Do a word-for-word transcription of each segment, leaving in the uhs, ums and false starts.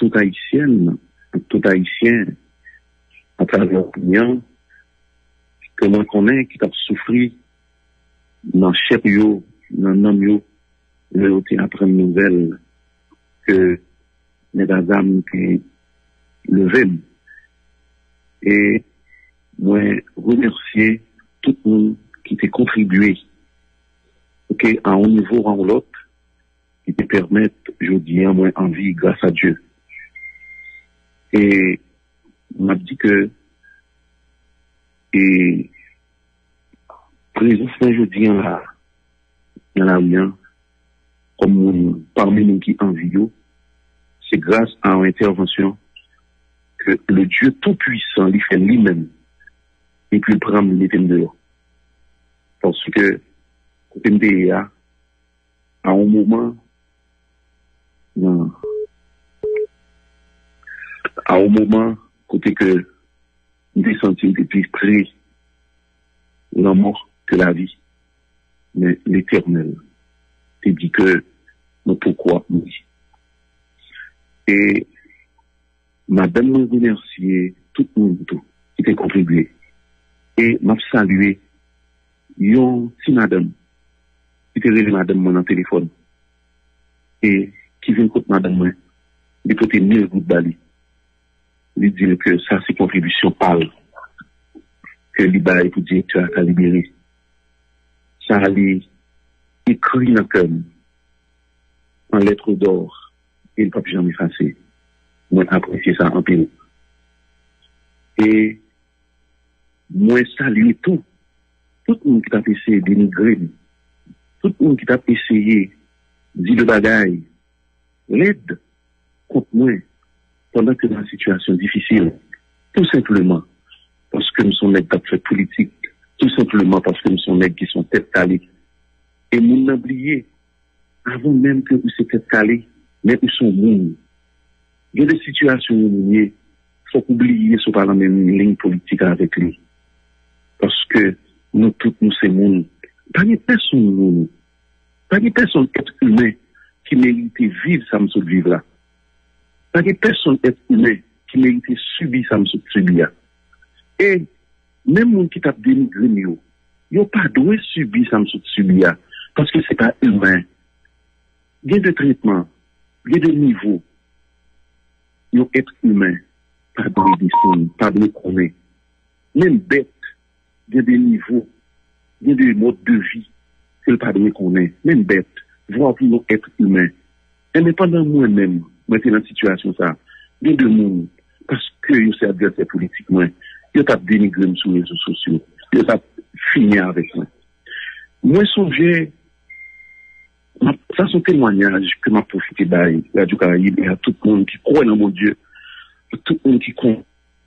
tout haïtienne, tout haïtien, à travers l'opinion, que l'on connaît qui a souffert dans chair yo, dans nom yo, le été après une nouvelle que les âmes qui levé. Et moi, remercier tout le monde qui t'a contribué, ok, à un niveau ou à l'autre, qui te permettent, je dis, à moi, en vie grâce à Dieu. Et, on m'a dit que, et, présence, je dis, là, dans la rien, comme parmi nous qui envient, c'est grâce à une intervention que le Dieu Tout-Puissant, il fait lui-même, et puis il prend le thème de l'eau. Parce que, côté de à un moment, non, à un moment, côté que, nous des sentiments plus près la mort que la vie, mais l'éternel, il dit que, mais pourquoi oui. Et, madame m'a remercié tout le monde qui a contribué. Et m'a salué yon si madame qui était réveillée madame moi dans téléphone et qui vient contre madame moi de côté mille gouttes d'ali lui dire que ça c'est contribution pâle que l'Ibaï pour directeur a libéré ça a écrit dans le cœur en lettres d'or et il ne peut jamais effacer. Moi apprécier ça en pile et moi saluer tout tout le monde qui t'a essayé de dénigrer, tout le monde qui t'a essayé de dire le bagaille, l'aide contre moi pendant que dans une situation difficile, tout simplement parce que nous sommes nègres qui ont fait politique, tout simplement parce que nous sommes nègres qui sont tête calée. Et nous n'avons oublié, avant même que vous soyez tête calée, mais nous sommes monde. Il y a des situations où il faut oublier ce pas la même ligne politique avec lui. Parce que nous tous, nous, c'est monde. Pas de personne, nous. Pas de personne être humain qui mérite vivre ça me vivre là. Pas de personne être humain qui mérite subir ça me subir. Et, même monde qui t'a dénigré, yo, yo pas doué subir ça me subir. Parce que c'est pas humain. Il y a des traitements, il y a des niveaux. Yo être humain, pas de descendre, pas de connaître. Même bête, il y a des niveaux, il y a des modes de vie que le padre connaît, même bête, voir pour nous être humains. Indépendant moi-même, moi, dans la situation, ça, il y a des monde, parce que je suis adversaire politiquement, je t'ai dénigré sur les réseaux sociaux, je t'ai fini avec moi. Moi, songez, ça, c'est un témoignage que m'a profité de la Radio Caraïbe et à tout le monde qui croit dans mon Dieu, à tout le monde qui croit.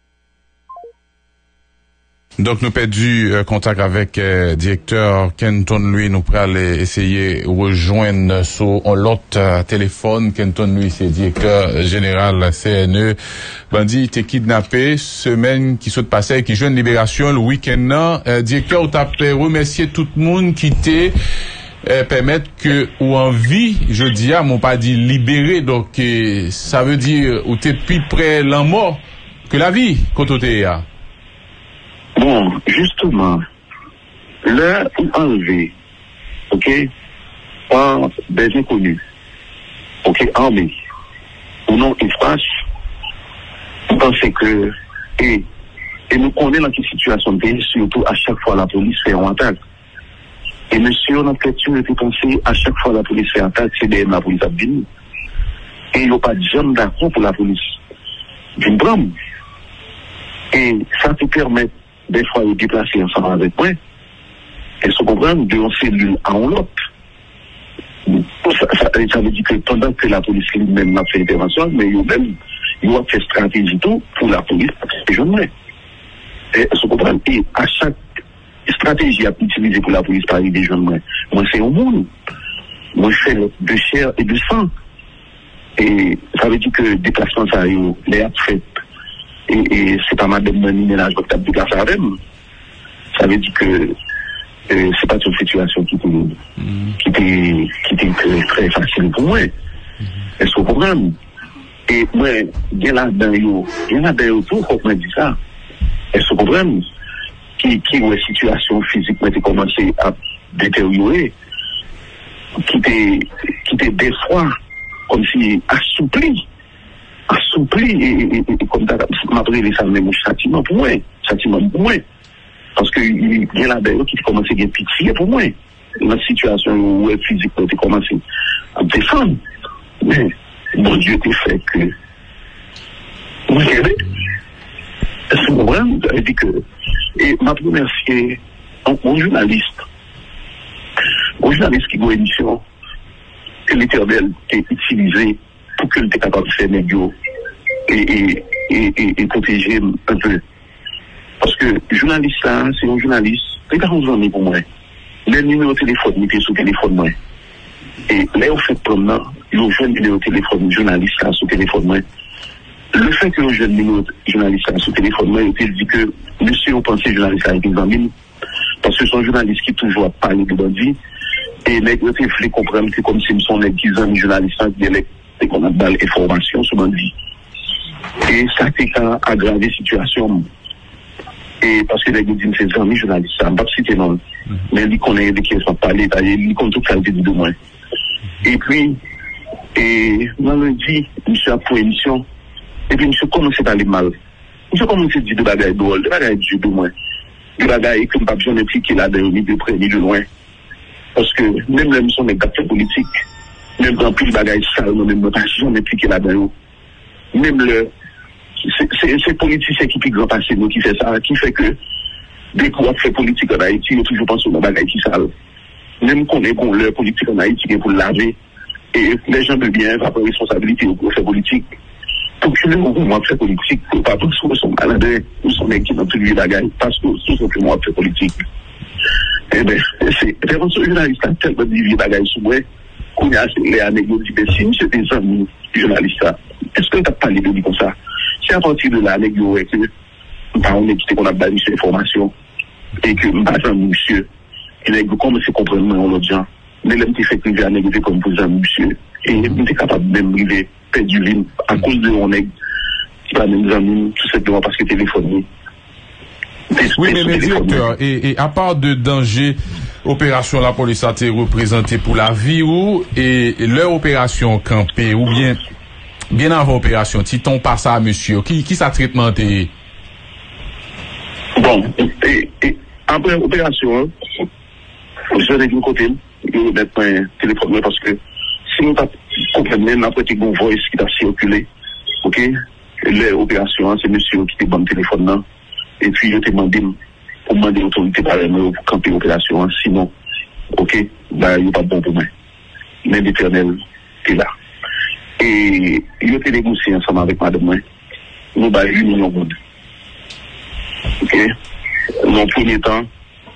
Donc, nous perdu euh, contact avec euh, directeur Kenton, lui, nous pourrons essayer de rejoindre sur l'autre euh, téléphone. Kenton, lui, c'est directeur général C N E. Bandit, était kidnappé, semaine qui saute passée, qui joue une libération le week-end. Euh, directeur, on t'a remercié tout le monde qui t'est euh, permettre que, ou en vie, je dis, ah, mon pas dit libéré, donc, euh, ça veut dire, ou t'es plus près la mort que la vie, quand on t'es là. Bon, justement, là, on enlevé, ok, par des inconnus, ok, armés, ou non espace, on pense que, et, et nous connaissons dans quelle situation de pays, surtout à chaque fois la police fait un attaque. Et monsieur, on a peut-être été pensé, à chaque fois la police fait un attaque, c'est derrière la police à venir. Et il n'y a pas de gens d'accord pour la police d'une drame. Et ça te permet des fois de déplacer ensemble avec moi. Et se comprendre de une cellule à une autre. Ça, ça, ça veut dire que pendant que la police lui-même n'a fait l'intervention, mais eux-mêmes, ils ont fait stratégie tout pour la police à ces jeunes. Et se comprendre. Et à chaque stratégie à utiliser pour la police par des jeunes, moi c'est au monde. Moi je fais de chair et de sang. Et ça veut dire que le déplacement, ça les a fait. Et, et c'est pas madame Mani ménage qui a déplacé avec moi. Ça veut dire que euh, c'est pas une situation qui était, mm. qui était, qui était très, très facile pour moi. Mm-hmm. Est-ce que vous comprenez? Et moi, il y a là-dedans, il y a là-dedans tout, faut qu'on dise ça. Est-ce que vous comprenez? Qui, qui, ouais, situation physique, moi, commencé à détériorer, qui était, qui était des fois, comme si assoupli, assoupli, et, et, et comme ça, m'appelait ça même châtiment pour moi, châtiment pour moi. Parce que, il y a là-dedans qui commencé à pitié pour moi. Dans la situation où elle physique, elle a commencé à me défendre. Mais, mon Dieu, t'es fait que, vous savez, c'est vrai, elle dit que, et ma première, c'est un journaliste, un journaliste qui a une émission que l'Éternel a utilisée pour qu'il était capable de faire négo et, et, et, et, et protéger un peu. Parce que, journaliste là, c'est un journaliste, c'est pas un ami pour moi. Le numéro de téléphone, il était sur le téléphone, moi. Et là, on fait promenant, il y a un jeune numéro de téléphone, journaliste là, sur le téléphone, moi. Le fait que le jeune numéro de journaliste là, sur le téléphone, moi, il dit que, monsieur, on pensait journaliste là avec des amis, parce que c'est un journaliste qui toujours parlé de bandit, et les gens voulaient comprendre que comme si nous sommes des amis journalistes, qui qu'on a dans l'information sur bandit. Et ça, c'est qu'à aggraver la situation. Et parce que les gens disent que c'est amis journalistes, ça ne va pas citer non. Mais ils connaissent des qui sont parlé, ils connaissent toute qualité de moi. Et puis, et, moi, je dis, monsieur a pour émission, et puis monsieur commence à aller mal. Monsieur commence à dire des bagages drôles, des bagages du de moi. Des bagages que je ne peux pas besoin d'impliquer là-dedans, ni de près, ni de loin. Parce que même les missions des gars politiques, même dans plus de bagages sales, même pas besoin d'impliquer là-dedans. Même le, c'est ces politiciens qui piquent grand passé, nous, qui fait ça, qui fait que, dès qu'on fait politique en Haïti, il y a toujours pensé aux bagages qui sale. Même qu'on est bon, leur politique en Haïti, c'est pour laver. Et les gens de bien, va prendre responsabilité pour faire politique. Pour que le mouvement fait politique, pas parce que nous sommes malades, nous sommes qui dans tous les bagages, parce que tout simplement fait politique. Eh bien, c'est vraiment ce journaliste a tellement dit les bagages sous moi, qu'on a les anecdotes dit, mais si monsieur des amis journalistes, est-ce que tu as parlé de lui comme ça? C'est à partir de l'anecdote que, on est quitté qu'on a basé sur l'information, et que, par exemple, monsieur, il a commencé à comprendre l'autre gens, mais l'homme qui fait privé à négocier comme vous avez, monsieur, et il était capable de même priver, perdre du vin, à cause de mon aigle, qui va nous amener, tout simplement parce que téléphone. Oui, mais, mais directeur, et, et à part de danger, opération la police a été représentée pour la vie ou, et, et leur opération campée, ou bien, bien avant opération, Titon passe à monsieur, qui, qui ça traitement t'est? Bon, et, et après l'opération, je vais d'un côté, je vais mettre un téléphone parce que si nous ne comprenons pas, après une voice qui a circulé, ok, l'opération, c'est monsieur qui était bon téléphone là, et puis je te demandé pour demander l'autorité par exemple pour camper l'opération, sinon, ok, bah, il n'est pas bon pour moi. Mais l'Éternel est là. Et il a été négocié ensemble avec madame moi, nous avons huit millions de monde. Ok? Dans le premier temps,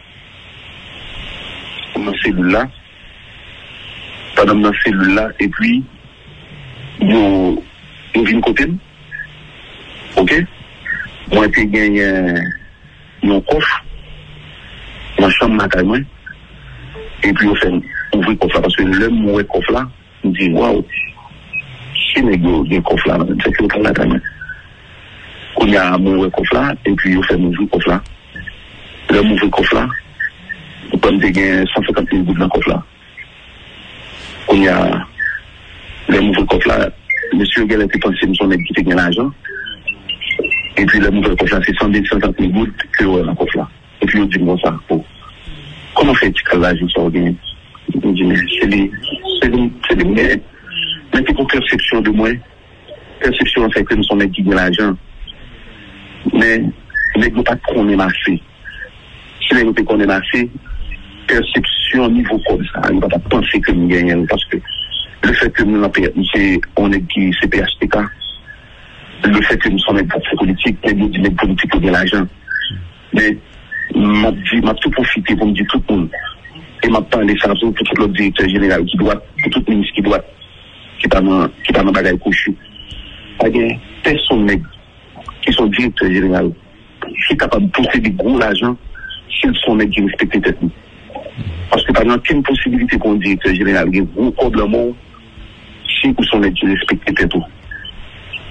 dans cette cellule-là, pendant dans cette cellule-là, et puis, nous venons côté. Ok? Moi, j'ai gagné un coffre, ma chambre, ma caille, et puis on fait ouvrir le coffre là, parce que l'homme mourir le coffre là, on dit, waouh, c'est un coffre là, c'est que le cas là, quand même. On y a mourir le coffre là, et puis on fait ouvrir le coffre là. L'homme ouvre le coffre là, on peut gagner cent cinquante mille gouttes dans le coffre là. On y a l'homme ouvre le coffre là, monsieur Gall était pensé que son aide qui gagné l'argent. Et puis le nouvel coffre là, c'est cent cinquante mille gouttes que on a dans le coffre là. Et puis on dit bon ça, oh. Comment fait-il que l'argent soit gagné? On dit mais c'est des, c'est des, c'est des, mais, mais c'est pour perception de moi. Perception en fait que nous sommes qui gagnent l'argent. Mais, mais nous pas qu'on est assez. Si nous pas qu'on est assez, perception au niveau comme ça, on ne va pas penser que nous gagnons parce que le fait que nous c'est, on est qui, c'est P H T K. Le fait que nous sommes des politiques, les des politiques qui ont de l'argent. Mais, m'a dit, m'a tout profité pour me dire tout le monde. Et m'a parlé ça pour tout le directeur général qui doit, pour tout le ministre qui doit, qui est pas dans, qui est pas dans bagaille couchu. Il y a des personnes qui sont directeurs généraux, qui sont capables de posséder gros l'argent, s'ils sont nègres qui respectent tête. Parce que par exemple, quelle possibilité pour un directeur général, il y a gros corps de monde, si ils sont nègres qui respectent tête.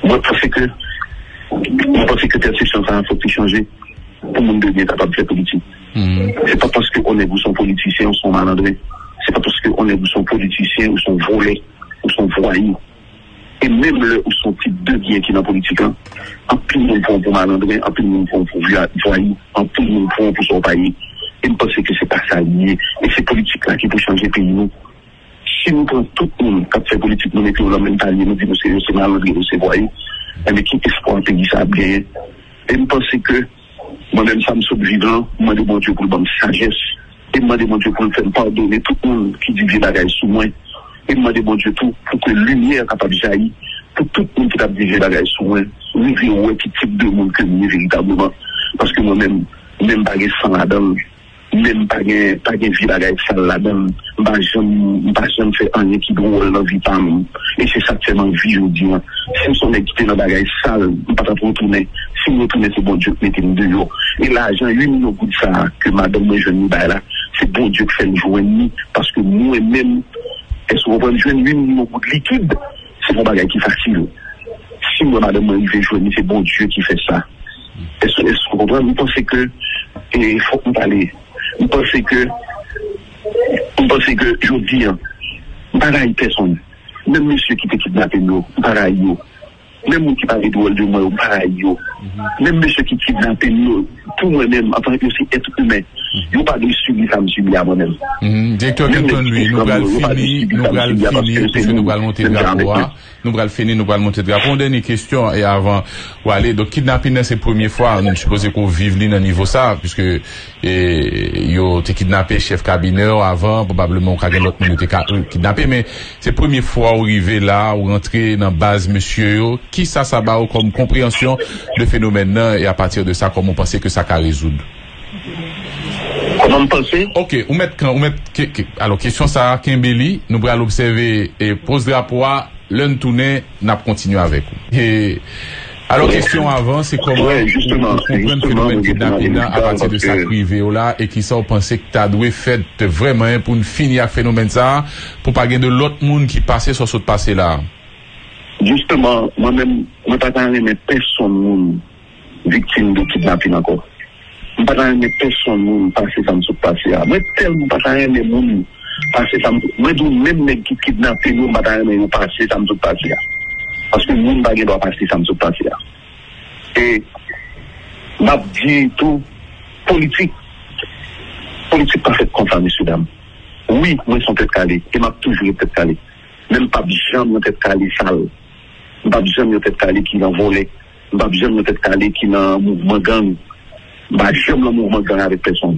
Moi, je pense que, je pense que perception, ça, faut plus changer pour le monde devenir capable de faire politique. Mm. C'est pas parce qu'on est vous sont politiciens ou sont malandrés. C'est pas parce qu'on est vous sont politiciens ou sont volés ou sont voyous. Et même le ou son type de bien qui est dans la politique, hein, en plus de monde pour malandré, en plus de monde pour voyous, en plus de monde pour son pays. Et je pense que c'est pas ça lié. Et c'est politique là qui peut changer le pays. Nous. Si nous prenons tout le monde qui fait politique, nous mettons le même palier, nous disons que c'est malandré, c'est voyou. Mais qui espoir un pays ça a bien. Et je pense que moi-même, ça me sauve vivant, moi de mon Dieu pour le bon sagesse. Et moi de mon Dieu pour le faire pardonner tout le monde qui dit des bagages sous moi. Et moi de mon Dieu tout pour que la lumière capable de jaillir. Pour tout le monde qui a dit des bagages sous moi. Nous voyons quel type de monde que nous véritablement. Parce que moi-même, même bagage sans la donne. Même pas de pas de vie bagage sale là-dedans. Bah, j'aime, bah, j'aime faire un qui drôle dans la vie par nous. Et c'est ça que c'est ma vie, je dis, hein. Si nous sommes équipés dans bagage sale, nous pas pour retourner. Si nous retournons, c'est bon Dieu qui mettez nous dehors. Et l'argent, huit millions de ça, que madame, moi, je ne là, c'est bon Dieu qui fait le joindre, parce que nous-mêmes, est-ce qu'on va joindre huit millions de liquide? C'est mon bagage qui est facile. Si moi, madame, moi, je vais joindre, c'est bon Dieu qui fait ça. Est-ce, est-ce qu'on comprend? Vous pensez que, et il faut qu'on parle. Vous pensez que, vous pensez que, je vous dis, pareil personne, même monsieur qui était kidnappé, nous, pareil, même moi qui parle de rôle de moi, pareil, même monsieur qui kidnappe, nous, pour moi-même, en tant que être humain, je ne pas de subir ça, me subir à moi-même. Directeur Kenton, lui, nous allons finir, nous allons finir, parce que nous allons monter le drapeau, nous allons finir, nous allons monter le drapeau. Une dernière question, et avant, ou aller, donc kidnapping, c'est la première fois, nous supposons qu'on vive là, dans niveau ça, puisque, et, yo, t'es kidnappé chef cabinet avant, probablement, qu'on a l'autre monde t'es kidnappé, mais c'est la première fois où arriver là, ou rentrer dans la base, monsieur, yo, qui ça, ça va, comme compréhension de phénomène là, et à partir de ça, comment on pensait que ça va résoudre? Comment penser? Ok, on met quand, on met, alors, question ça, Kimbeli, nous allons l'observer et pose drapeau à l'un tourner, n'a continué avec vous. Et, alors, question avant, c'est comment, ouais, justement, on comprend le phénomène kidnapping à partir de ça privé là, et qui ça, on pensait que t'as doué fait vraiment pour une finir avec phénomène ça, pour pas gagner de l'autre monde qui passait sur ce passé là. Justement, moi-même, moi, pas aimer personne, victime de kidnapping encore. Je ne peux pas aimer personne passer ça me se passer. Moi, tellement pas aimer moun passer ça me moi, même les qui kidnappent, nous, je ne peux pas aimer passer ça me se passer. Parce que moun ne doit passer ça me se passer. Et, m'a dit tout, politique, politique pas fait comme ça, messieurs, dames. Oui, moi, je suis tête calée, et m'a toujours été tête calée. Même pas jamais une tête calée sale. Pas jamais une tête calée qui n'a volé. Pas jamais une tête calée qui n'a mouvement gang. Bah, j'aime le mouvement gang avec personne.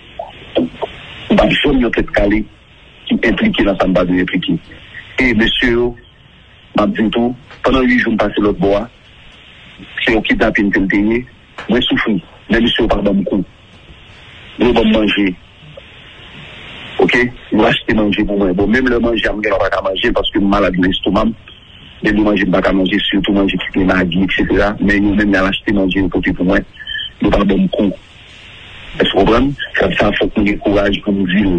Bah, j'aime le tête calée qui implique dans sa base de impliquer. Et monsieur, m'a dit tout, pendant huit jours, je passe l'autre bois, c'est un kidnapping que je me moi, je souffre. Mais monsieur, pardon, beaucoup. Je vais manger. Ok? Je vais acheter manger pour moi. Bon, même le manger, je ne vais pas manger parce que je suis malade de l'estomac. Mais le manger, je ne vais pas manger, surtout manger toutes les maladies, et cetera. Mais nous, même, je vais acheter manger pour moi. Nous pas bon coup. Est-ce que vous comprenez? Comme ça, il faut qu'on ait le courage pour nous vivre.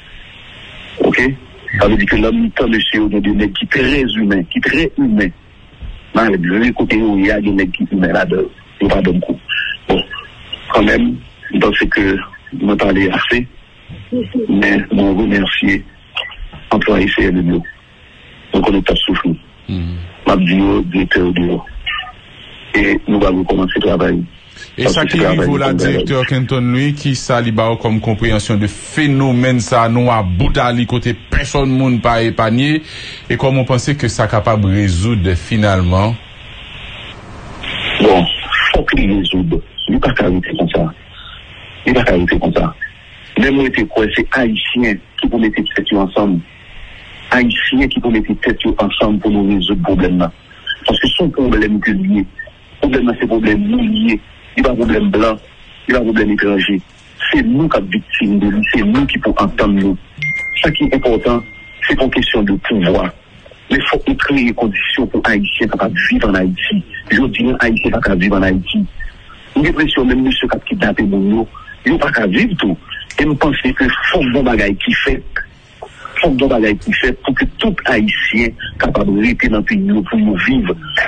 Ok? Ça veut dire que l'homme, tant monsieur, il y a des mecs qui sont très humains, qui sont très humains. Mais le côté où il y a des mecs qui sont humains là-dedans, nous pas bon coup. Bon, quand même, je pense que je m'en parlais assez, mais je remercie l'employé C L B. Donc on est pas souffert. Je dis directeur de et nous allons commencer à travailler. Et ça qui niveau la directeur Kenton lui qui ça li ba comme compréhension de phénomène ça nous à bout d'ali côté personne monde pas épargné et comment on pensait que ça capable résoudre finalement. Bon, faut qu'il résoudre. Il pas carité comme ça. Il pas carité comme ça. Même moi était quoi c'est haïtien qui pour mettre tête ensemble. Haïtien qui pour mettre tête ensemble pour nous résoudre le problème là. Parce que son problème que lié. Problème c'est problème lié. Il n'y a pas de problème blanc, il n'y a pas de problème étranger. C'est nous qui sommes victimes de lui, c'est nous qui pouvons entendre nous. Ce qui est important, c'est une question de pouvoir. Mais il faut créer des conditions pour Haïtiens capables de vivre en Haïti. Je dis Haïtiens capables de vivre en Haïti. J'ai l'impression même monsieur qui a kidnappé mon il n'y a pas qu'à vivre tout. Et je pense que faut que bon bagaille qui fait, faut que bon bagaille qui fait pour que tout Haïtien capable de rester dans le pays pour nous vivre.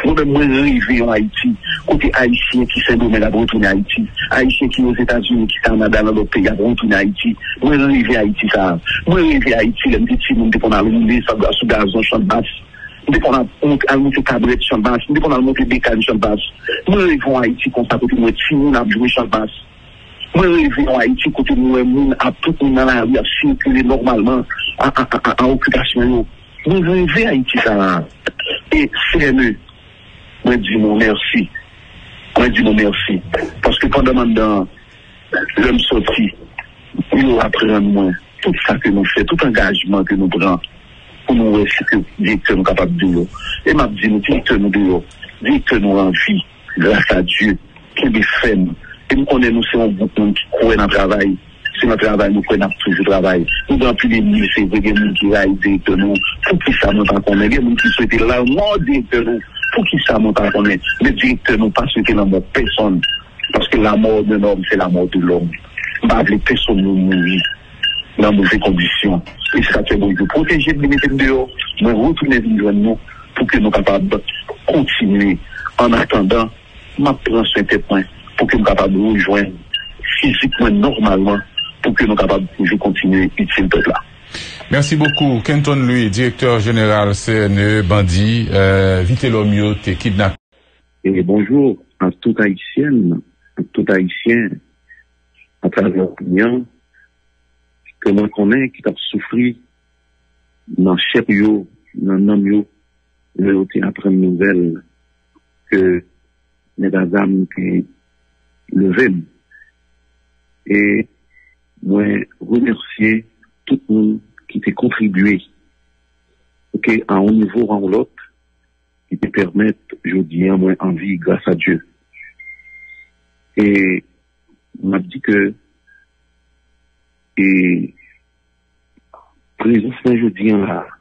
Moi-même, moi, arrivé en Haïti, côté haïtien qui s'est nommé la retourner à Haïti, haïtien qui aux États-Unis, qui s'en a dans d'autres pays, à retourner à Haïti. Moi, arrivé à Haïti, ça. Moi, arrivé à Haïti, le petit monde, qu'on a roulé sous gazon, champ de basse. Dès qu'on a monté cabrette, champ de basse. Dès qu'on a monté bécane, champ de basse. Moi, arrivé en Haïti, comme ça, côté moi, si on a joué champ de basse. Moi, arrivé en Haïti, côté moi, moun a tout le monde dans la rue, a circulé normalement, en occupation. Moi, arrivé à Haïti, ça. Et C N E, moi, dis mon merci. Moi, dis mon merci. Parce que pendant maintenant, l'homme sorti, il apprend moins tout ça que nous faisons, tout engagement que nous prenons pour nous rester que directeur nous capable de dire. Et m'a dit, nous directeur nous dire, directeur nous en vie, grâce à Dieu, qui est fait. Et nous connaissons, nous sommes un groupe qui croit dans le travail. C'est notre travail, nous prenons toujours le travail. Nous avons plus de mille, c'est vrai, il y a des gens qui raillent directeur nous, pour qui ça monte en connaît, il y a des gens qui souhaitent là, moi, directeur nous, pour qui ça monte en connaît. Le directeur nous pas souhaité la mort de personne. Parce que la mort d'un homme, c'est la mort de l'homme. Bah, les personnes nous mourir dans de mauvaises conditions. Et c'est ça que nous devons protéger, nous mettre dehors, nous retourner vivre nous, pour que nous soyons capables de continuer. En attendant, ma prends soin de points, pour que nous soyons capables de nous rejoindre physiquement, normalement, pour que nous soyons capables de continuer utile peuple là. Merci beaucoup. Kenton Louis, directeur général C N E, bandit, euh, Vite Lomio, t'es kidnappé. Et bonjour à tout haïtienne, à tout haïtien, à travers l'opinion, que l'on connaît, qui t'a souffert dans chef yo, dans nom yo, le été après une nouvelle que les dames qui levé. Et moi, remercier tout le monde qui t'a contribué, ok, à un niveau ou à l'autre, qui te permettent, je dis, à moi, en vie grâce à Dieu. Et, on m'a dit que, et, présence, je dis, là,